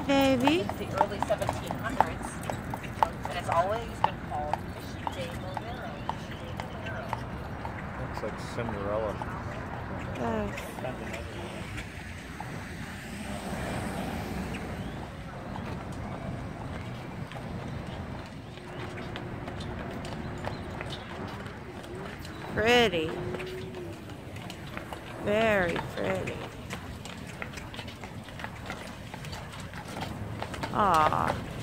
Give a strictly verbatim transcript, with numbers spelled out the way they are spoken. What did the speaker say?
baby. It's the early seventeen hundreds, and it's always been called Fishing Day Bolero. Looks like Cinderella. Oh. Pretty. Very pretty. Aw.